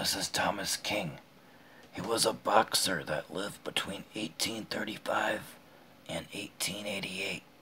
This is Thomas King. He was a boxer that lived between 1835 and 1888.